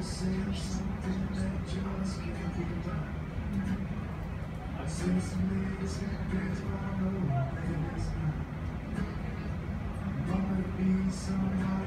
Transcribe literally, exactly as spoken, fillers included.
say something that just can't be done. I say some things that there's one, no, there's not. Might be somebody